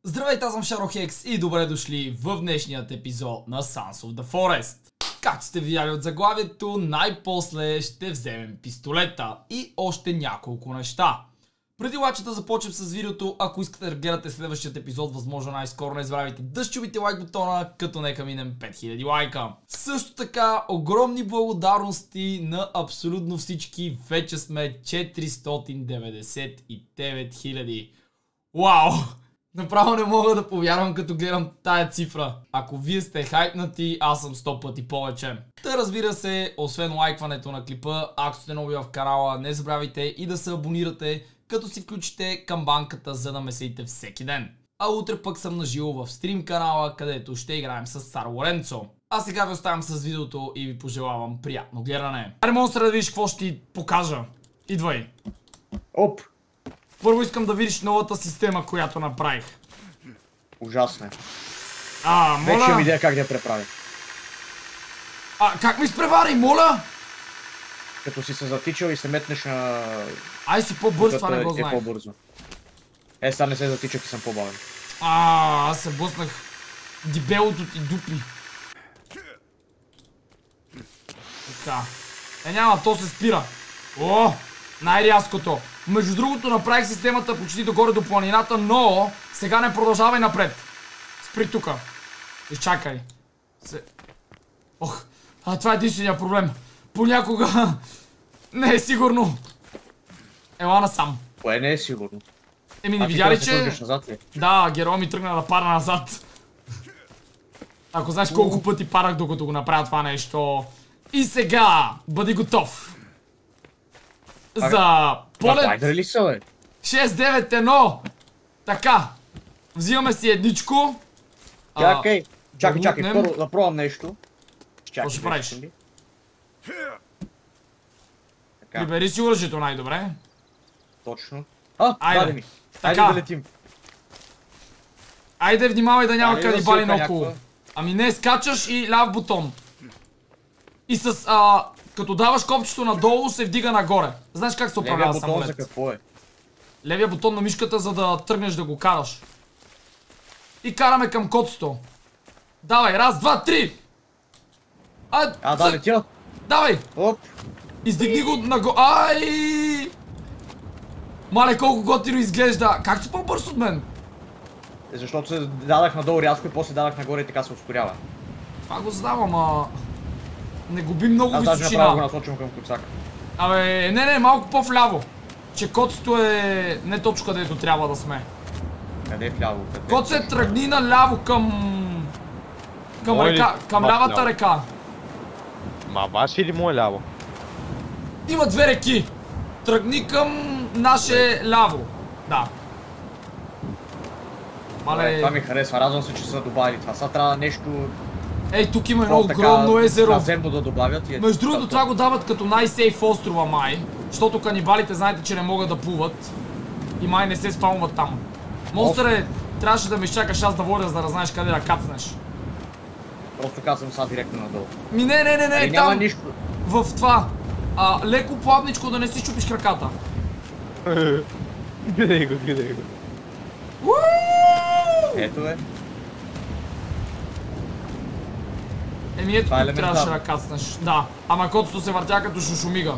Здравейте, аз съм Шарохекс и добре дошли в днешният епизод на Sons of the Forest. Както сте видяли от заглавието, най-после ще вземем пистолета и още няколко неща. Преди обаче да започнем с видеото, ако искате да гледате следващият епизод, възможно най-скоро, не забравяйте да щупите лайк бутона, като нека минем 5000 лайка. Също така, огромни благодарности на абсолютно всички, вече сме 499 000. Вау! Направо не мога да повярвам, като гледам тая цифра. Ако вие сте хайпнати, аз съм 100 пъти повече. Та разбира се, освен лайкването на клипа, ако сте нови в канала, не забравяйте и да се абонирате, като си включите камбанката, за да ме следите всеки ден. А утре пък съм наживо в стрим канала, където ще играем с Цар Лоренцо. А сега ви оставям с видеото и ви пожелавам приятно гледане. Аре, монстра, да видиш какво ще ти покажа. Идвай. Оп! Първо искам да видиш новата система, която направих. Ужасно е. Моля? Вече имам идея как да я преправи. Как ми изпревари, моля? Като си се затичал и се метнеш на... Ай си по-бърз, това не го знаех. по-бързо. Сега не се затичах и съм по-бавен. Аз се блъснах дебелото ти дупли. Така. Няма, то се спира. О, най-рязкото. Между другото, направих системата почти догоре до планината, но сега не продължавай напред. Спри тука. Изчакай. Ох, това е единствения проблем. Понякога не е сигурно. Ела насам. Кое не е сигурно? Не видя ли, че... назад ли? Да, героя ми тръгна да пара назад. Ако знаеш колко пъти парах, докато го направя това нещо. И сега, бъди готов. За полет 6-9-1. Така. Взимаме си едничко. Чакай, първо да пробвам нещо. Какво ще правиш? Прибери си оръжието най-добре. Точно. Айде ми. Айде да летим. Айде, внимавай да няма канибали наоколо. Ами не, скачаш и ляв бутон. И с като даваш копчето надолу, се вдига нагоре. Знаеш как се управлява самолет? Левия бутон за какво е? Левия бутон на мишката, за да тръгнеш да го караш. И караме към котсто. Давай, раз, два, три! Да, летя! Давай! Оп! Издигни го нагоре. Ай! Мале, колко готино изглежда. Как си по-бърз от мен? Защото се дадах надолу рязко и после дадах нагоре и така се ускорява. Това го знам, не губи много височина. Аз даже направо го насочвам към куцака. Не, малко по-вляво. Че котсто е не точно където трябва да сме. Къде е вляво? Котсе, тръгни наляво към река, към лявата река. Ваше или мое ляво? Има две реки. Тръгни към наше ляво. Да. Това ми харесва, радвам се, че са добавили това. Сега трябва нещо... Ей, тук има едно огромно езеро. Наземно да добавят. Между другото, това го дават като най-сейф острова май. Защото канибалите знаете, че не могат да плуват. И май не се спалват там. Монстъре, трябваше да ме изчакаш аз да водя, за да знаеш къде да кацнеш. Просто кацам сега директно надолу. Не, няма там. нищо. В това. Леко плавничко, да не си чупиш краката. Гледай го. Ето е. Ето тук трябваше да кацнеш. Да, ама котото се въртя като шушумига.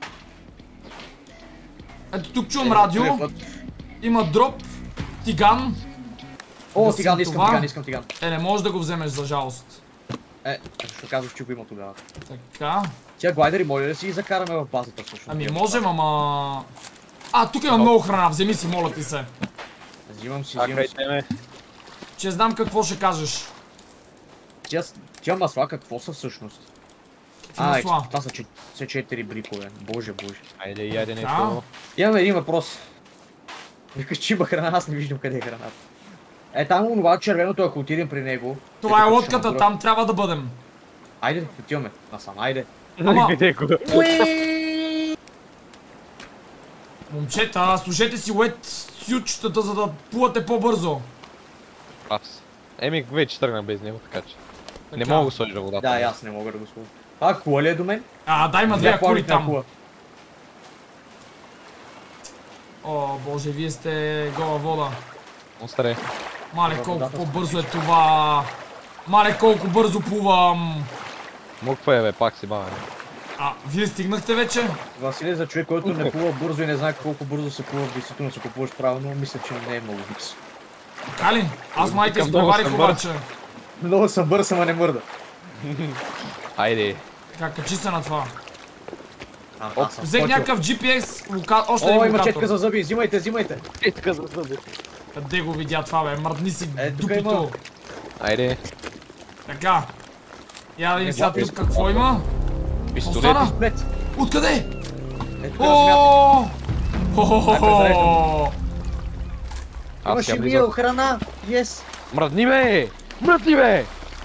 Ето тук чувам радио. Има дроп. Тиган. Тиган, искам тиган. Не можеш да го вземеш, за жалост. Защо казваш, че го има тогава? Така. Тия глайдери може да си ги закараме в базата всъщност? Можем, ама... Тук има много храна, вземи си, моля ти се. Взимам си. Че знам какво ще кажеш. Тия масла какво са всъщност? Това са 4 брикове. Боже. Айде, яде нещо. Имаме един въпрос. Викаш, че има храна, аз не виждам къде е храната. Там онова червеното, ако отидем при него... Това е лодката, там трябва да бъдем. Айде, отиваме. Насам, айде. Момчета, служете си ует сючетата, за да плувате по-бързо. Вече тръгна без него, така че... Не мога да го сложа водата. Да, аз не мога да го сложа. Кула ли е до мен? Да, има две акули там. О, боже, вие сте гола вода. Монстре. Мале, колко по-бързо е това. Мале, колко бързо плувам. Муква е, бе, пак си бавен. Вие стигнахте вече? Василий, за човек, който не плува бързо и не знае колко бързо се плува, действително се плуваш правилно, мисля, че не е много бързо. Така ли? Аз майка изпреварих обаче. Много съм бърз, ама не мърда. Айде. Така, качи се на това. Аз Взех някакъв GPS, още един О, има локатор. четка за зъби, взимайте. Четка за зъби. Къде го видя това, бе? Мърдни си тук има. дупито. Айде. Така. Я да видим сега тук какво има. Пистолет. Остана? Откъде? Ето тук на О! Имаше мил, храна, ес. Мръдни ме! Мръдни ме!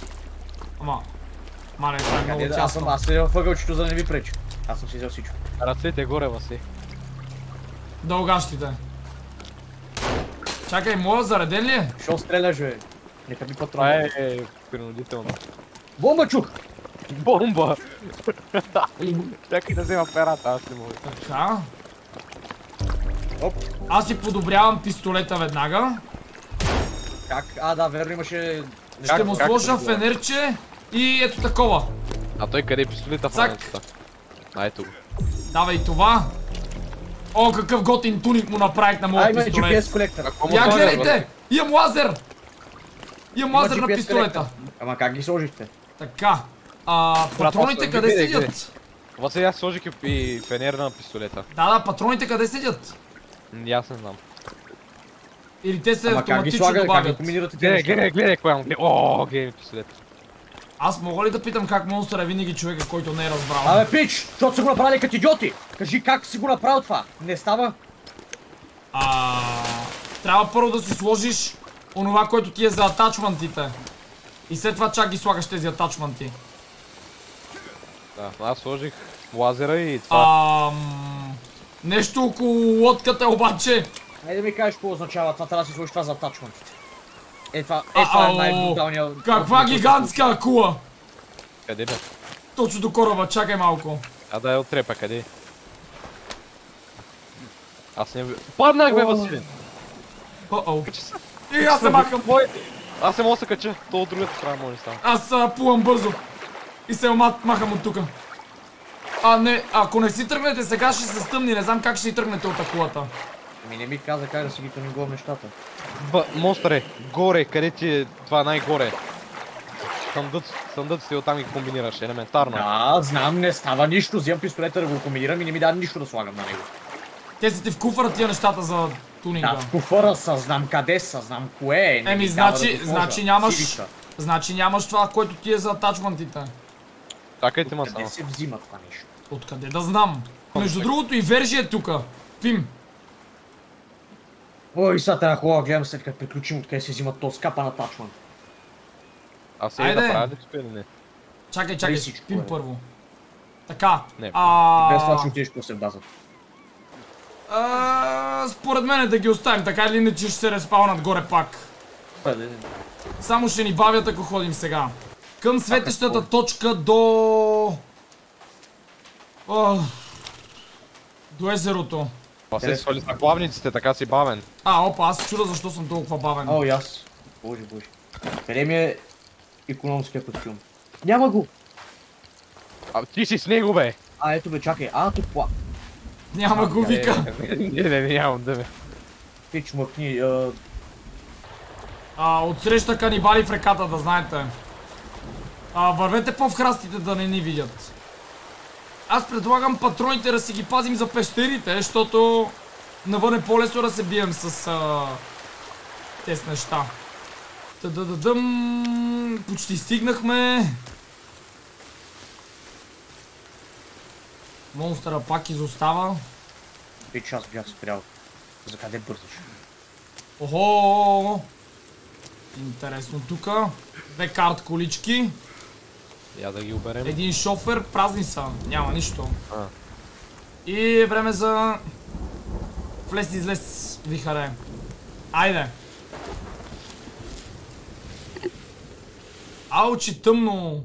Мале, това е много тясно. Аз седя в ъгълчето, за да не ви пречи. Аз съм си взел всичко. Ръцете горе, Васи. Дългащите. Чакай, моя зареден ли е? Шо стреляш, бе? Нека би Това патрон. е принудително. Бомба чух! Бомба! Чакай да взема перата, аз не мога. Така. Оп. Аз си подобрявам пистолета веднага. Как? Да, верно имаше... Ще му сложа фенерче и ето такова. А той къде е пистолета в Цак. ръцата? Ето го. Давай това. О, какъв готин туник му направих на моя Има пистолет. GPS колектор. Я гледайте! Имам лазер! Имам лазер на GPS пистолета. колектор. Ама как ги сложихте? Така. Патроните къде седят? Това сега сложих и фенер на пистолета. Да, патроните къде седят? Аз не знам. Или те се Ама как ги автоматично слагате? Как ги добавят? комбинирате тези неща? Гледай, кой имам. О, гледай пистолет. Аз мога ли да питам как монстър е винаги човека, който не е разбрал? Абе, пич! Защото са го направили като идиоти! Кажи как си го направил това? Не става? Трябва първо да си сложиш онова, което ти е за атачментите. И след това чак ги слагаш тези атачменти. Да, аз сложих лазера и това. Нещо около лодката обаче. Айде да ми кажеш какво означава това, трябва да си сложиш това за атачментите. Това е най-бруталният... Каква гигантска акула! Къде бе? Точно до кораба, чакай малко. Да е отрепа, къде? Аз не... Паднах, бе, Василин! И аз се махам. Аз не мога да се кача, то от другата страна може да става. Аз плувам бързо. И се махам от тука. Ако не си тръгнете сега, ще се стъмни, не знам как ще си тръгнете от акулата. Ами не ми каза как да си ги тъмнингувам нещата. Монстър горе, къде ти е това най-горе? Съндът си оттам ги комбинираш, елементарно. Да, знам, не става нищо, взимам пистолета да го комбинирам и не ми даде нищо да слагам на него. Те са ти в куфара тия нещата за тунинга. Да, в куфара са, знам къде са, знам кое е. Значи нямаш това, което ти е за атачментите. Чакайте ма само. Откъде се взима това нещо? Откъде да знам? Между другото и Вержи е тука. Пим. Ой, сега трябва хубаво гледам след като приключим откъде се взимат този скапан атачмент. А се да правя ли или не? Чакай, пим първо. Така. Без това ще отидеш после в базата. Според мен е да ги оставим, така или иначе ще се респаунат горе пак. Само ще ни бавят, ако ходим сега. Към светещата точка до езерото. Това се свали с главниците, така си бавен. Опа, аз се чуда защо съм толкова бавен. О, и аз. Боже. Къде ми е икономския костюм? Няма го! Ти си с него, бе! Ето бе, чакай. Тук пла. Няма го, вика. Не, нямам да бе. Пич мъкни. Отсреща канибали в реката, да знаете. Вървете по-в храстите да не ни видят. Аз предлагам патроните да си ги пазим за пещерите, защото навън е по-лесно да се бием с тези неща. Почти стигнахме. Монстъра пак изостава. Пич, аз бях спрял. За къде бързаш? Охо! Интересно тука. 2 карт колички. Я да ги оберем. Един шофер, празни са, няма нищо. И е време за влез-излез, вихаре. Айде! Аучи, тъмно!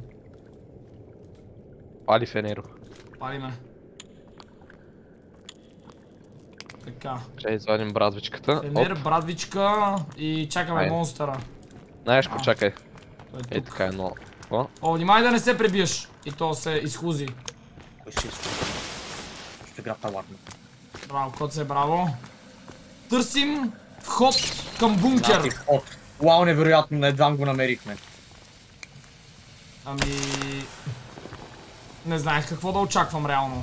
Пали фенеро. Пали ме. Така. Ще извадим брадвичката. Фенер, брадвичка и чакаме Айде. монстъра. Знаеш, чакай. Той Е тук. така едно. О, О, внимай да не се пребиеш. И то се изхлузи. Кой си иска? Ще игра таларно. Браво, Коце, браво. Търсим вход към Нати бункер. вход. Уау, невероятно, едва го намерихме. Ами... Не знаех какво да очаквам реално.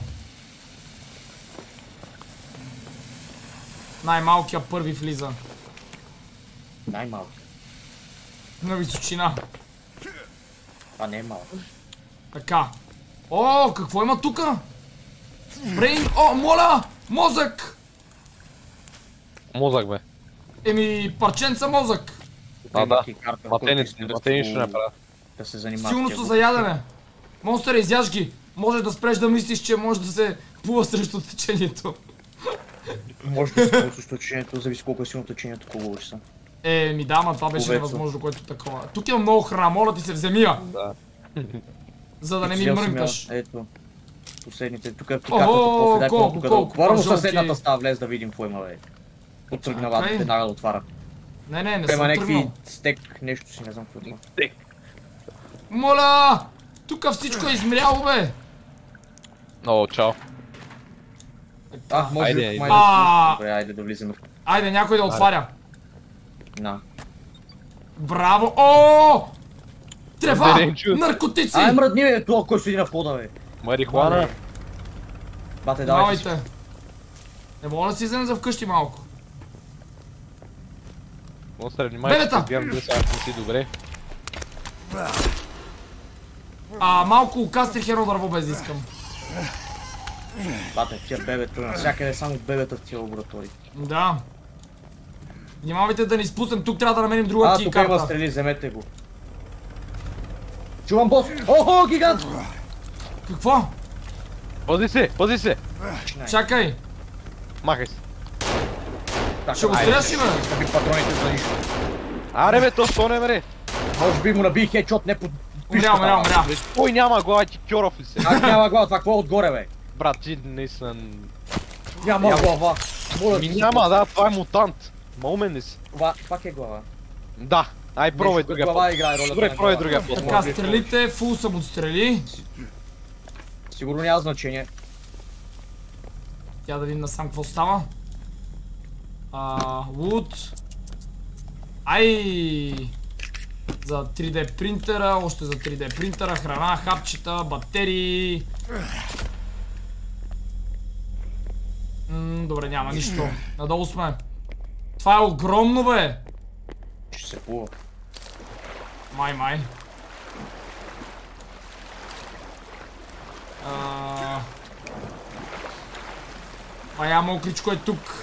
Най-малкият първи влиза. Най-малко. На височина. Това не е малко. Така. О, какво има тука? Брейн... О, моля! Мозък! мозък бе. Еми, парченца мозък. Да. Имайки карта, Матени който иска ще направят. да се занимава. Силно са за ядене. Монстър, изяж ги. Можеш да спреш да мислиш, че може да се плува срещу течението. Може да се ползва срещу течението, зависи колко е силно течението, колко са. Ми да, ма това беше Повецо. невъзможно, което такова. Тук има много храна, моля ти се, вземи я, Да. за да не ми Взел съм мрънкаш. я, ето. Последните, тук е О, картата после, дай колко, тук да колко, отворя, но по-жълти. съседната става влез да видим какво има, бе. Оттръгнала, Чакай. веднага да отваря. Не, не Има съм някакви тръгнал. стек, нещо си, не знам какво има. Моля! Тук всичко е измряло, бе! О, чао. Може Айде, би, май А. да... Добре, айде да влизаме. Айде, някой да отваря. На. Браво! О! Трева! Деренчу. Наркотици! Ай, мръдни, бе, това, кой седи на входа, бе. Марихуана. Бате, давайте си. Давайте. Не мога да си вземем за вкъщи малко. Монстър, внимай, Белета! че гледам деца, ако не си добре. Малко кастрих едно дърво без да искам. Бате, тия бебета, навсякъде само бебета в тия лаборатории. Да. Внимавайте да не изпуснем, тук трябва да намерим друга Тук има кийкарта. стрели, вземете го. Чувам бос! Охо, гигант! Какво? Пази се, пази се! Чакай. Махай се. Ще го стреляш ли, бе? Изкъпих патроните за нищо. Аре бе, то стоне бе. Може би му наби хедшот, не по Умря, умря, умря. Кой няма глава, ти кьоров ли се? Как няма глава, това какво е отгоре, бе? Брат, ти наистина... Няма глава. Моля Ми ти. няма, да, това е мутант. Маумен ли си? Това пак е глава. Да, ай пробвай Нещо, другия глава път. играе ролята Добре, на пробвай глава. другия път. Така, стрелите, фул съм отстрели. Сигурно няма значение. Тя да видим насам какво става. Wood. Ай! За 3D принтера, още за 3D принтера, храна, хапчета, батерии. Добре, няма нищо. Надолу сме. Това е огромно, бе! Ще се плува. Май. Бая мокричко е тук.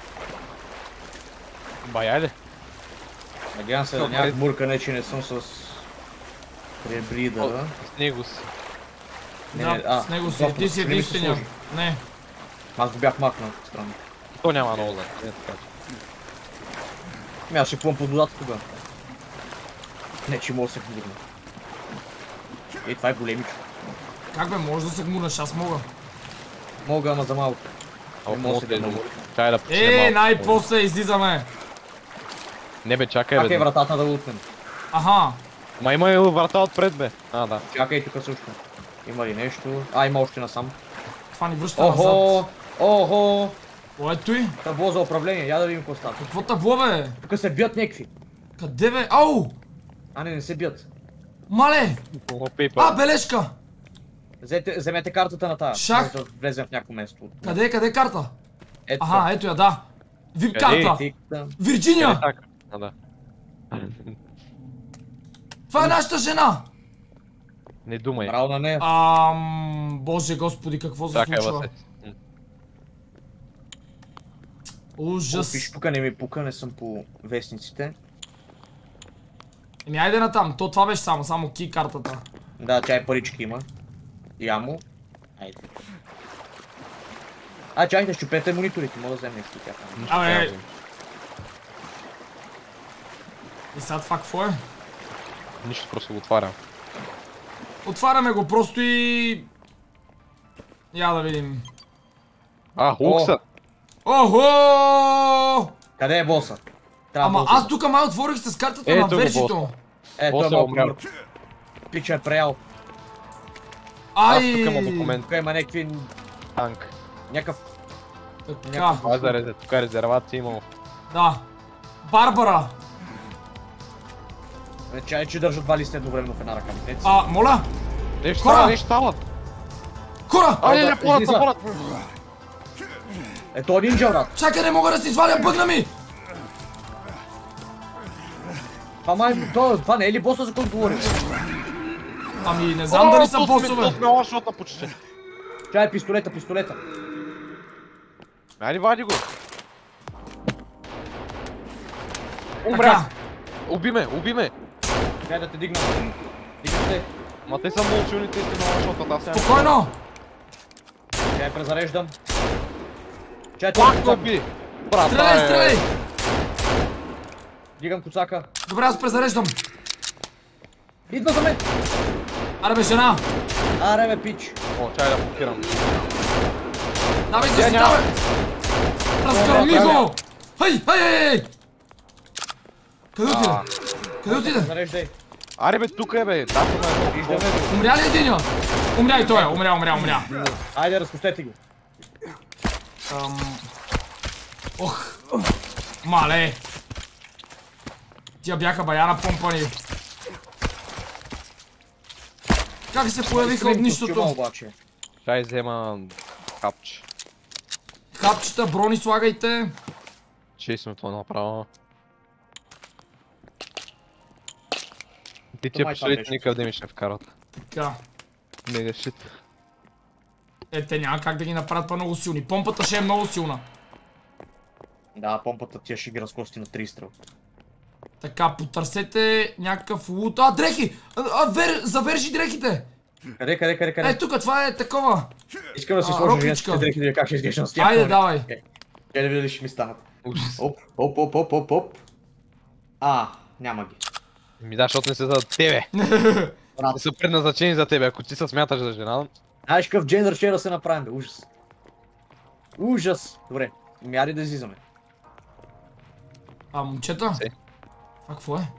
Бай, айде. Надявам се да няма буркане, че не съм с пребридъра. С него си. Да, с него си. Ти си единствения. Не. Аз го бях махнал странно. То няма много значение, така че. Аз ще плувам под водата тогава. Не, че мога да се гмурна. Това е големичко. Как бе, може да се гмурнеш, аз мога. Мога, ама за малко. О, мога да се много. гмурна. Чакай да почне малко. Най-после излизаме. Не бе, чакай Как е бе. вратата да лутнем? Аха. Ма има и врата отпред бе. Да. Чакай тук също. Има ли нещо? Има още насам. Това ни връща назад. Охо! Ето и. Табло за управление, я да видим какво става. Какво табло, бе? Тук се бият някакви. Къде, бе? Ау! Не се бият. Мале! Бележка! Вземете картата на тая. Шах. Може да влезем в някакво място. Къде е карта? Ето. Аха, ето я, да. Вип Къде? карта! Вирджиния! Така. Да. Това е нашата жена! Не думай. Браво на нея. Боже господи, какво се Чакай случва? се. Ужас. Пиш, тук не ми пука, не съм по вестниците. Еми айде натам, това беше само ки картата. Да, тя и парички има. Ямо. Айде. Чакайте, щупете мониторите, мога да вземем някакви тях. Абе. И сега това какво е? Нищо, просто го отварям. Отваряме го просто и... Я да видим. Хукса! Охо! Къде е боса? Трябва Ама боса. аз тук май отворих с картата на Ето го вержито. боса. Той Боса е малко умрял. мъртв. Пича е преял. Аз Ай! тук има документ. Тук има някакви... Танк. Някакъв... Така, Тук е резервация имало. да. Барбара! Чай, че държат два листа едновременно в една ръка. Моля? Нещо Хора! става, нещо става. Хора! Айде, да, напълнат, излиза. напълнат. Ето нинджа, брат. Чакай, не мога да си извадя бъгна ми! Това не е ли боса, за който говориш? Ами, не знам дали са босове. То сме лашота почти. Чай, пистолета. Айде, вади го. Така, Умря. Уби ме. Чай да те дигна. Дигна те. Ма те са много силни, те сте на лашота. Аз сега... спокойно! Чай, презареждам. Чай, Пак това го куцак. уби. Брат, Стреляй! Дигам куцака. Добре, аз презареждам. Идва за мен. Аре бе, жена! Аре бе, пич. О, чай да блокирам. Давай се си, давай! Разгърми го! Хей! Къде отиде? Къде отиде? Зареждай. Аре бе, тук е бе. Да, съм едно. Виждаме го. Умря ли единия? Умря и той, умря. Айде, разпустете ги. Ох! Мале! Тия бяха бая напомпани. Как се появиха от нищото? Обаче. Чай взема хапче. Хапчета, брони слагайте. Че сме това направо. Ти тия май там пистолети беше. никъде ми ще вкарат. Така. Мега шит. Те няма как да ги направят по-много силни. Помпата ще е много силна. Да, помпата тия ще ги разкости на 3 стрел. Така, потърсете някакъв лут. Дрехи! Завержи дрехите! Къде? Тук, това е такова. Искам да си рокичка. сложа женските дрехи, да видя как ще изглеждам с тях. Айде, давай. Чай да видя ли ще ми станат. Ужас. Оп. Няма ги. Ми да, защото не са за тебе. Брат. Не са предназначени за тебе, ако ти се смяташ за жена. Знаеш какъв джендър ще да се направим, бе? Ужас. Добре, айде да излизаме. Момчета? Се. Това какво е?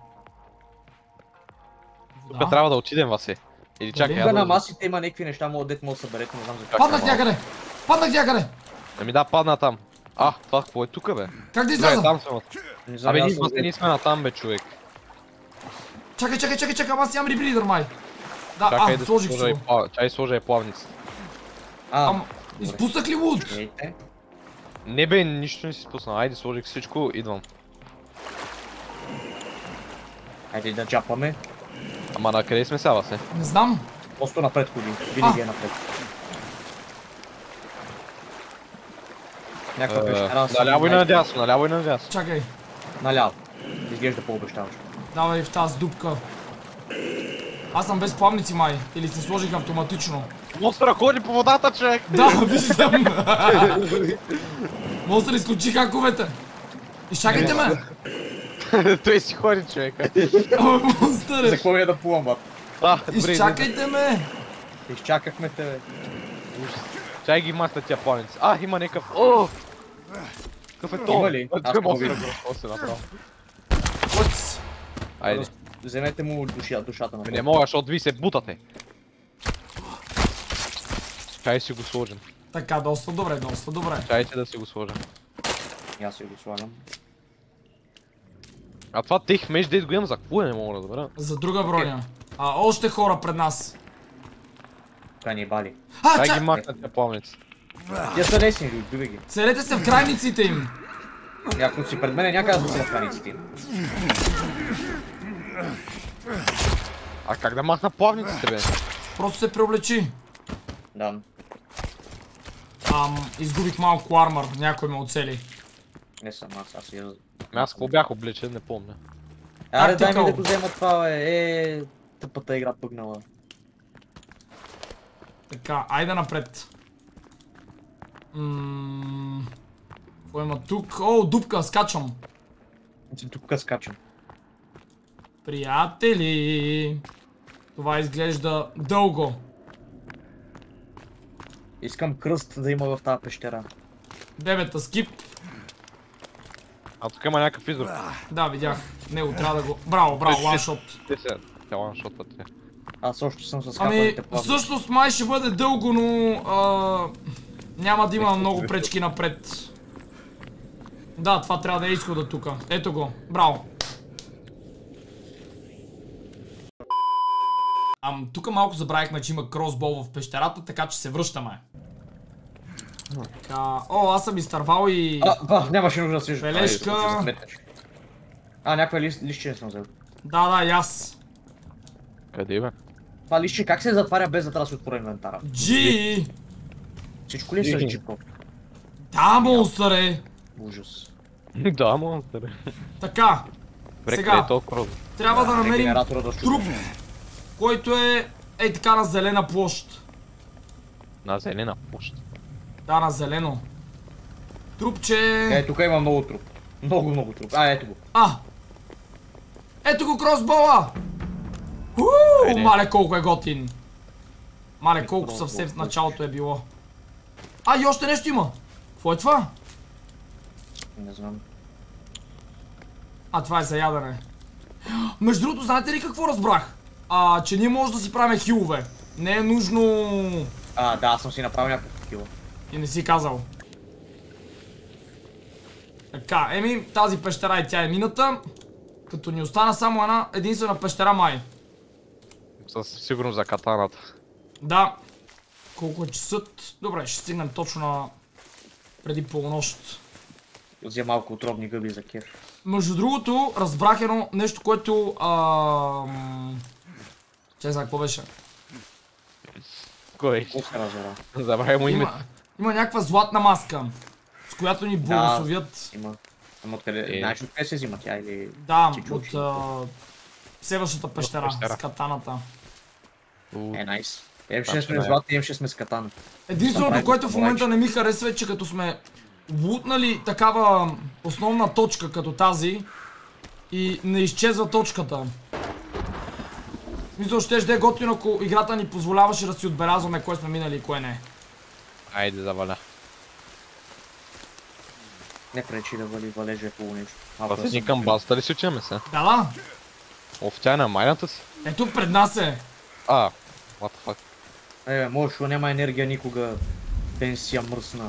Тук трябва да отидем, Васе. Или чакай, Тук на я масите има някакви неща, дет мога да съберете, не знам за как. Паднах някъде! Ами да, падна там. Това какво е тук, бе? Как да Да, излязам? там сме. Не знам, Абе, аз ние съм ние сме натам, бе, човек. Чакай, аз имам ребридър, май. Чакай Да, да сложих си сложа и го. чай сложа и плавницата. Изпуснах ли лут? Ейте. Не бе, нищо не си спуснал. Айде, сложих всичко, идвам. Айде да джапаме. Ама на къде сме сега, Васе? Не знам. Просто напред ходи. Винаги е напред. Някаква пещера. Наляво и надясно, Чакай. Наляво. Изглежда по-обещаващо. Давай в тази дупка. Аз съм без плавници, май. Или се сложих автоматично. Монстъра ходи по водата, човек! Да, виждам. Монстър, изключи хаковете. Изчакайте ме. Той си ходи, човека. Монстър. За какво ми е да плувам, бат? Добре, Изчакайте ме. Изчакахме те, бе. чай ги махна тия плавници. Има някакъв... Какъв е то? Има ли? Аз Той не го монстър виждам. го се направо. Уц. Айде. Вземете му душата на Не мога, защото ви се бутате. Чай си го сложим. Така, доста добре. Чайте да си го сложим. И аз си го слагам. А това тех меч дед го имам за какво не мога да разбера. За друга броня. Още хора пред нас. Канибали. Чай Чак! ги махна тия плавници. Те са лесни, убивай ги. Целете се в крайниците им. Ако си пред мене, някъде да си в границите им. А как да махна плавниците, бе? Просто се преоблечи. Да. Изгубих малко армър, някой ме оцели. Не съм аз я... Аз какво бях облечен, не помня. Аре, дай ми Tactical. да го взема това, бе. Тъпата игра пъгнала. Така, айде напред. Какво има тук? Дупка, скачам. Тук скачам. Приятели. Това изглежда дълго. Искам кръст да има в тази пещера. Бебета, скип. А тук има някакъв израз. Да, видях. Него трябва да го... Браво, ланшот. Те се, те ланшотват те. Аз още съм с Ами, капаните плавни. всъщност май ще бъде дълго, но няма да има много пречки напред. Да, това трябва да е изхода тука. Ето го. Браво. Тук малко забравихме, че има кросбол в пещерата, така че се връщаме. Така, аз съм изтървал и... Нямаше нужда да си бележка. Някаква листче не съм взел. Да, и аз. Къде бе? Това листче как се затваря без да трябва да си отворя инвентара? Джи! Всичко ли е с джипо? Да, монстър! Ужас. Да, монстър. Така. Сега, трябва да намерим труп, който е така на зелена площ. На зелена площ? Да, на зелено. Трупче... Тук има много труп. Много труп. Ето го. Ето го кросбола! Мале колко е готин. Мале колко съвсем в началото е било. И още нещо има. Какво е това? Не знам. Това е за ядене. Между другото, знаете ли какво разбрах? Че ние може да си правим хилове. Не е нужно... Да, аз съм си направил някакво такива. И не си казал. Така, тази пещера и тя е мината. Като ни остана само една единствена пещера май. Със сигурност за катаната. Да. Колко е часът? Добре, ще стигнем точно на... преди полунощ. Взе малко отробни гъби за кеф. Между другото, разбрах едно нещо, което... Чай знае какво беше. Кой? Забравя му името. Има някаква златна маска, с която ни благословят. Има откъде... Знаеш откъде се взима тя или... Да, от следващата пещера с катаната. Найс. Ще сме златни, ще сме с катана. Единственото, което в момента не ми харесва е, че като сме лутнали такава основна точка като тази и не изчезва точката. Мисля, ще е готино, ако играта ни позволяваше да си отбелязваме кое сме минали и кое не. Айде, заваля. Не пречи да валежа хубаво нещо. Ние към базата ли си учиме се? Да. Тя е на майната си? Ето пред нас е. What the fuck? Може, няма енергия никога. Пенсия мръсна.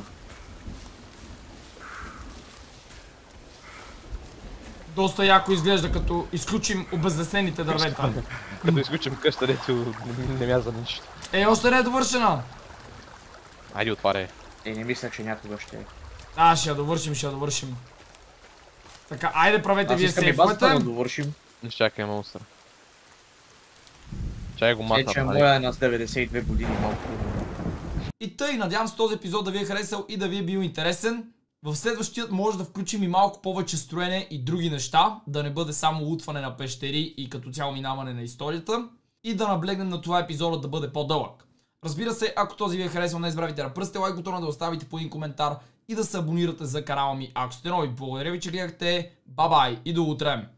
Доста яко изглежда, като изключим обезлесените дървета. Като изключим къща, дето не мяза нищо. Още не е довършена. Айде, отваряй. Не мисля, че някога ще е. Ще я довършим. Така, айде правете вие сейфовете. Аз искам и да довършим. Не чакай, монстър. Чай го мата. Че моя е на 92 години малко. И тъй, надявам се този епизод да ви е харесал и да ви е бил интересен. В следващият може да включим и малко повече строене и други неща, да не бъде само лутване на пещери и като цяло минаване на историята. И да наблегнем на това епизодът да бъде по-дълъг. Разбира се, ако този ви е харесал, не забравяйте да пръсте лайк бутона, да оставите по един коментар и да се абонирате за канала ми, ако сте нови. Благодаря ви, че гледахте. Бай-бай и до утре!